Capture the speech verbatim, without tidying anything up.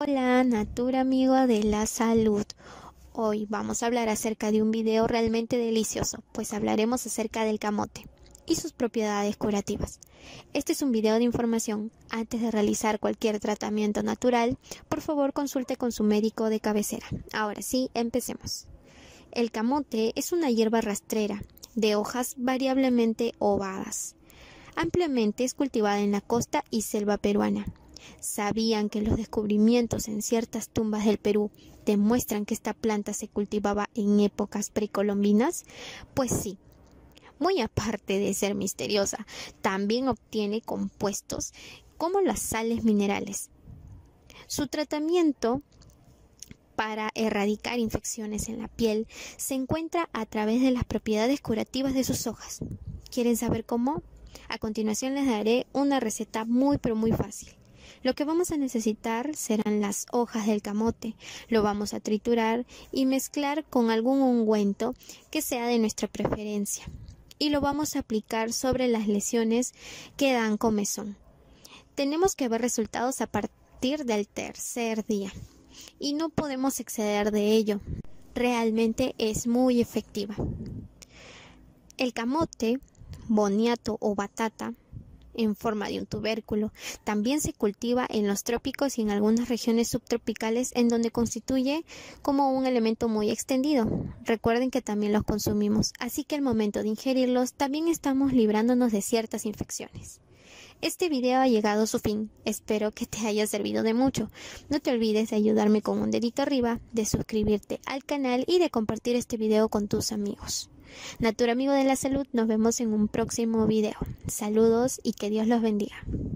Hola, Natura amigo de la salud. Hoy vamos a hablar acerca de un video realmente delicioso, pues hablaremos acerca del camote y sus propiedades curativas. Este es un video de información. Antes de realizar cualquier tratamiento natural, por favor consulte con su médico de cabecera. Ahora sí, empecemos. El camote es una hierba rastrera, de hojas variablemente ovadas. Ampliamente es cultivada en la costa y selva peruana. ¿Sabían que los descubrimientos en ciertas tumbas del Perú demuestran que esta planta se cultivaba en épocas precolombinas? Pues sí. Muy aparte de ser misteriosa, también obtiene compuestos como las sales minerales. Su tratamiento para erradicar infecciones en la piel se encuentra a través de las propiedades curativas de sus hojas. ¿Quieren saber cómo? A continuación les daré una receta muy pero muy fácil. Lo que vamos a necesitar serán las hojas del camote. Lo vamos a triturar y mezclar con algún ungüento que sea de nuestra preferencia. Y lo vamos a aplicar sobre las lesiones que dan comezón. Tenemos que ver resultados a partir del tercer día. Y no podemos exceder de ello. Realmente es muy efectiva. El camote, boniato o batata, en forma de un tubérculo, también se cultiva en los trópicos y en algunas regiones subtropicales en donde constituye como un elemento muy extendido. Recuerden que también los consumimos, así que al momento de ingerirlos también estamos librándonos de ciertas infecciones. Este video ha llegado a su fin, espero que te haya servido de mucho. No te olvides de ayudarme con un dedito arriba, de suscribirte al canal y de compartir este video con tus amigos. Natura amigo de la salud, nos vemos en un próximo video. Saludos y que Dios los bendiga.